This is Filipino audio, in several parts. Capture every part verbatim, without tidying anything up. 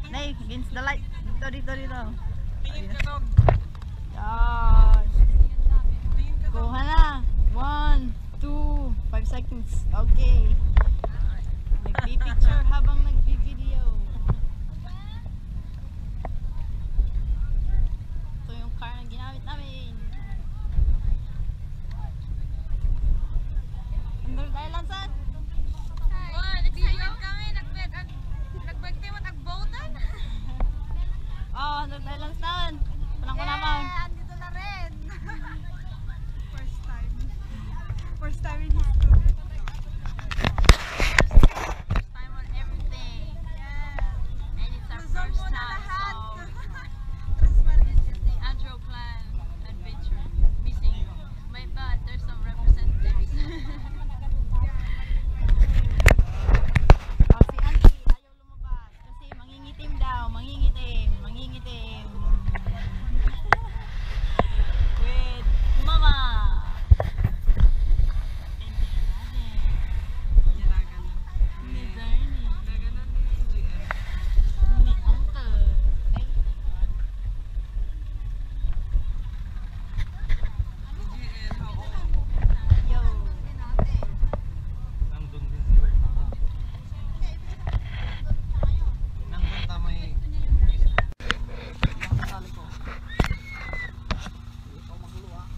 Nay, against the light. Dito, dito, dito. Tingin ka dog. Yan. Tingin ka dog. Kuha na. One, two, five seconds. Okay. Nagpi-picture habang nagbi-video. Ito yung car na ginamit namin. Andun tayo lang saan? Wow, excited kami. Nagbet ag nagbet tayo at agbotan. Oh, andun tayo lang saan? Walang ko naman. Andito na rin. First time. First time in history. First time on everything. And it's our Luzon first muna time. lahat. So, this is the Andro Clan adventure. Missing. My bad, there's some representatives. Oh, si Auntie, ayaw lumabas. Kasi mangingitim daw, mangingitim, mangingitim. With Mama. And Yalagan. ni Zerny. Gaganon ni G M. Ni Uncle. Ay, G M, how old? yo. Nandun din si Mama. Nandun tamay Ang kasali ko. Ikaw magulo ah.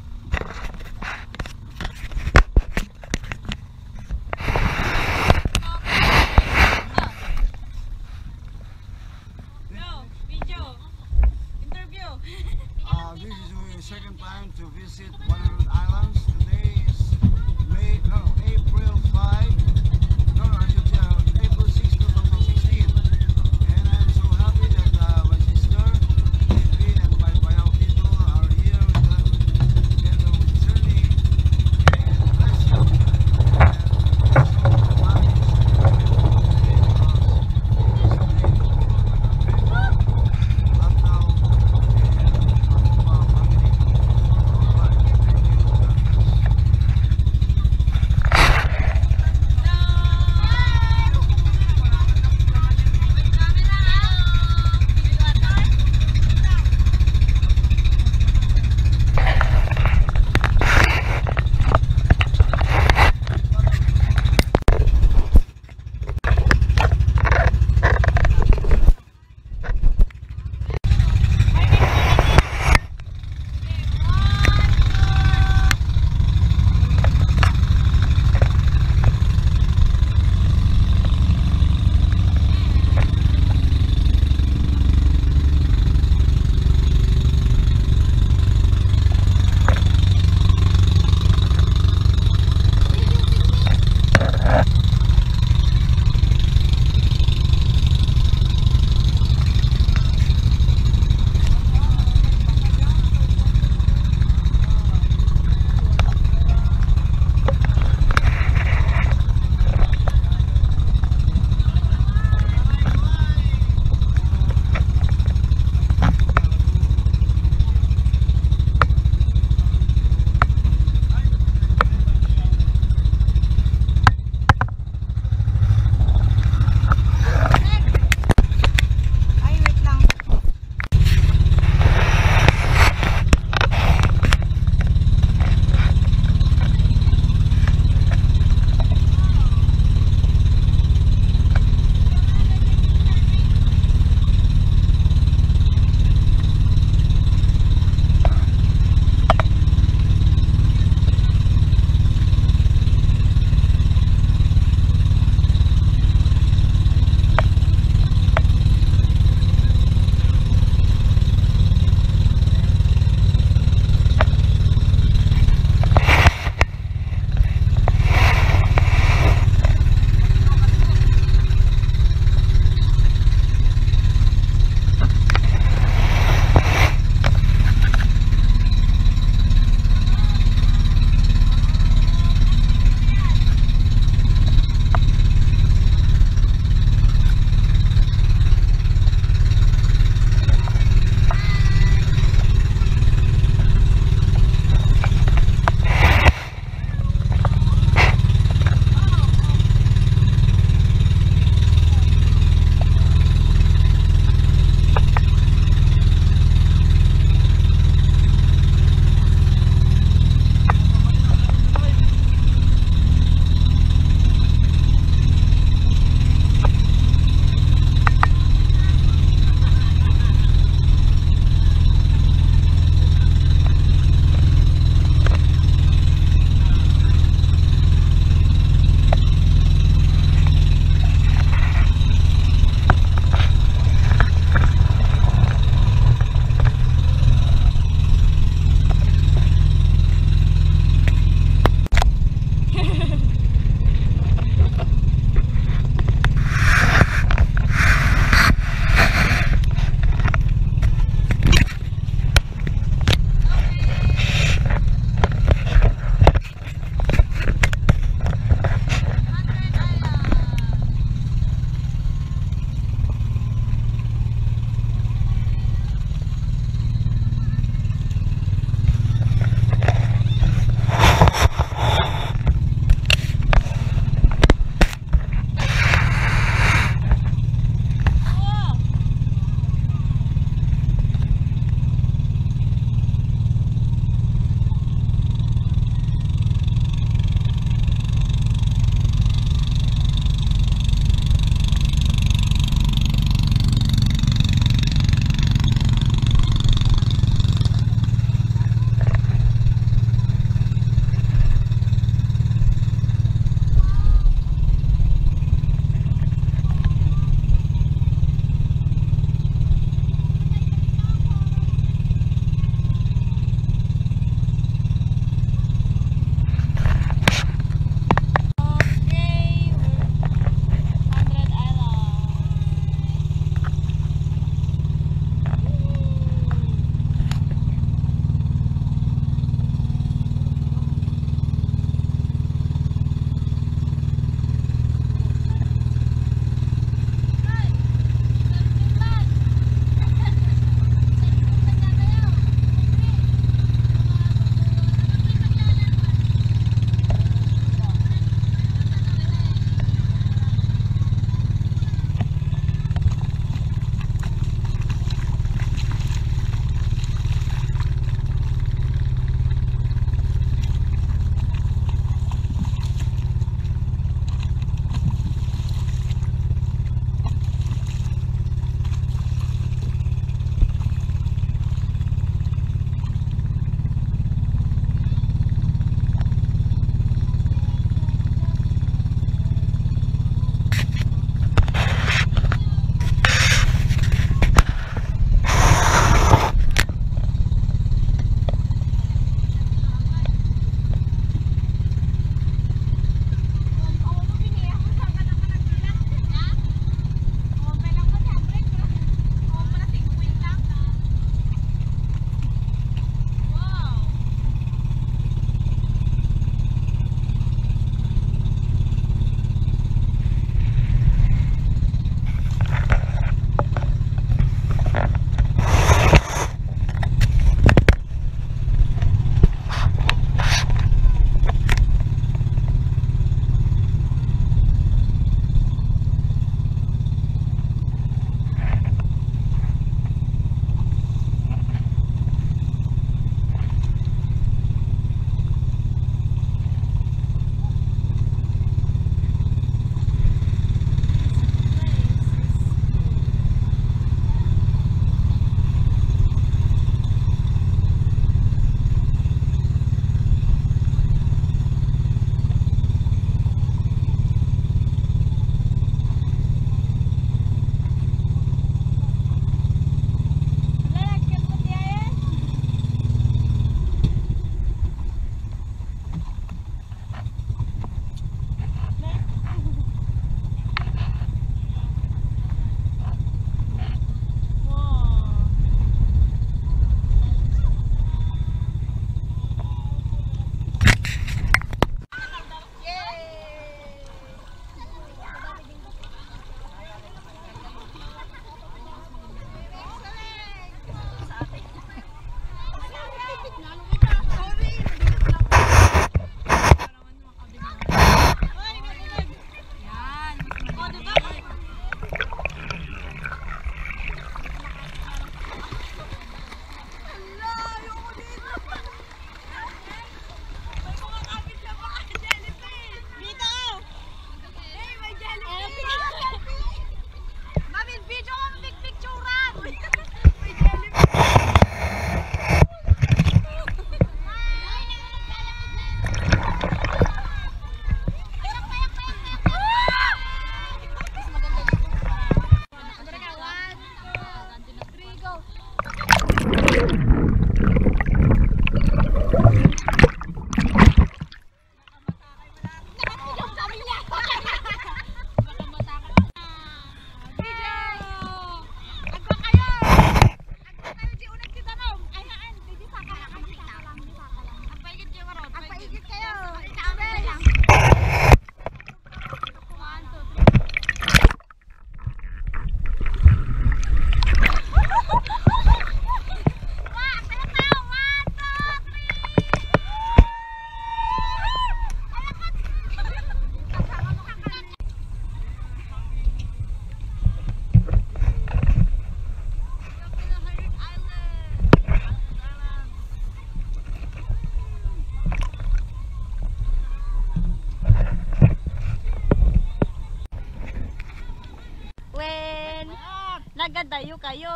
No, video. Interview. Uh, this is my second time to visit one hundred Islands. Today is May, no, April fifth. No, no, I should say uh, April sixth, twenty sixteen. And I'm so happy that uh, my sister, Ivy, and my Bayaw people are here with the, together with Shirley. And bless you. And so happy to celebrate today because it's a day full of adventure. Up now, and uh, family. Alright, thank you. God bless. No.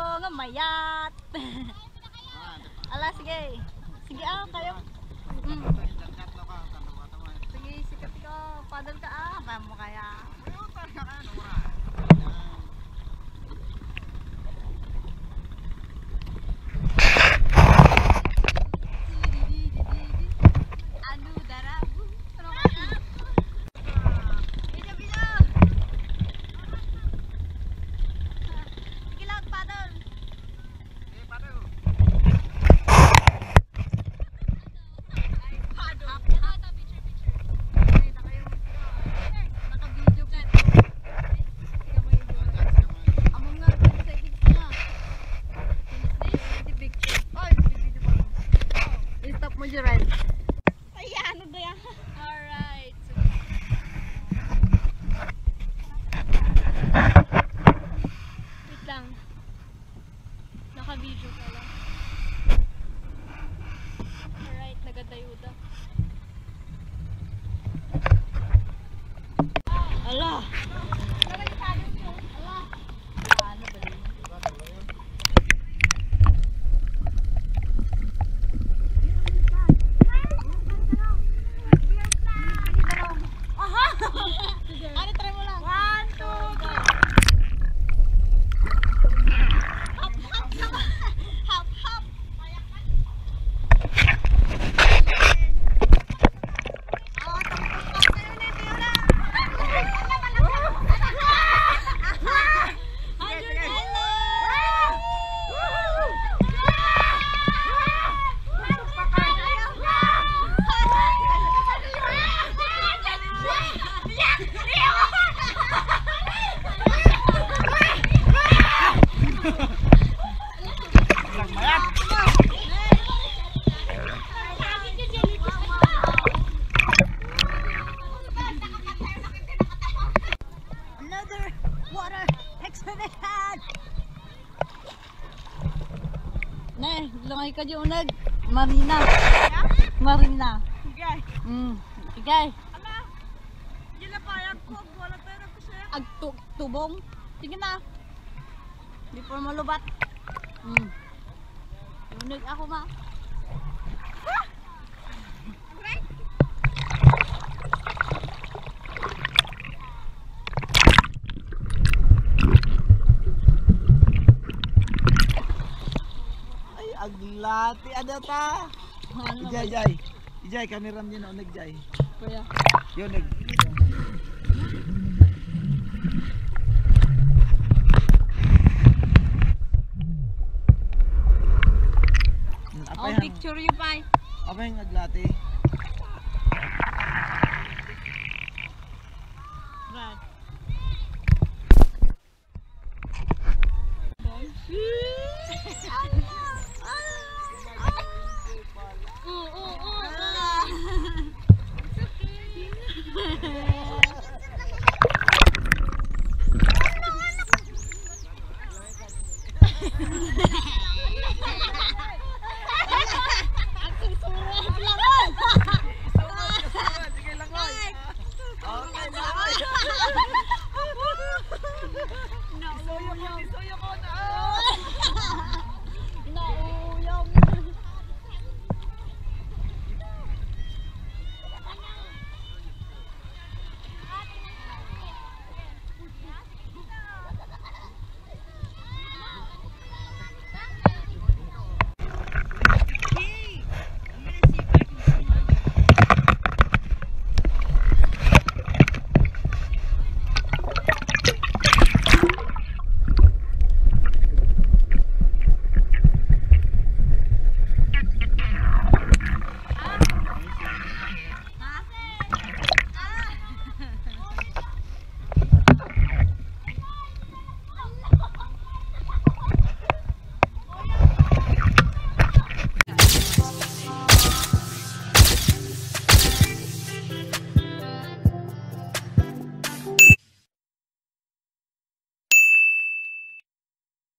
nga mayat. Ala, sige. Sige ah, kayo. Mm. Sige, sikat ko. Paddle ka ah. Paano mo kaya? Anu darabu. Ano kaya? Video, video. Sige lang, paddle. Naka-video ka. Amo nga, pwede sa edit nga. Hindi picture. Oy, video pa. I-stop mo, Gerald. Ay, ano ba yan? Alright. Wait lang. Naka-video ka lang. Alright, nagadayuda. Ala. Ano, try mo lang. One, two, go. Hop, hop, hop. Hop, hop. Oh, tapos na yun, ito yun lang. Hundred Another water expedition. Ne, langay ka dyan unag. Marina. Marina. Sige. Mm. Sige. Ala. Yun na payag ko. Wala tayo na po siya. Agtubong. Sige na. Di pa malubat. Mm. Unag ako ma. Ay, aglati ada ta. Ano Ijay, jay. Ijay, kameram niyo na nagjay. Kuya. Yun, nag... Oh, picture you pa. Apa yung aglati?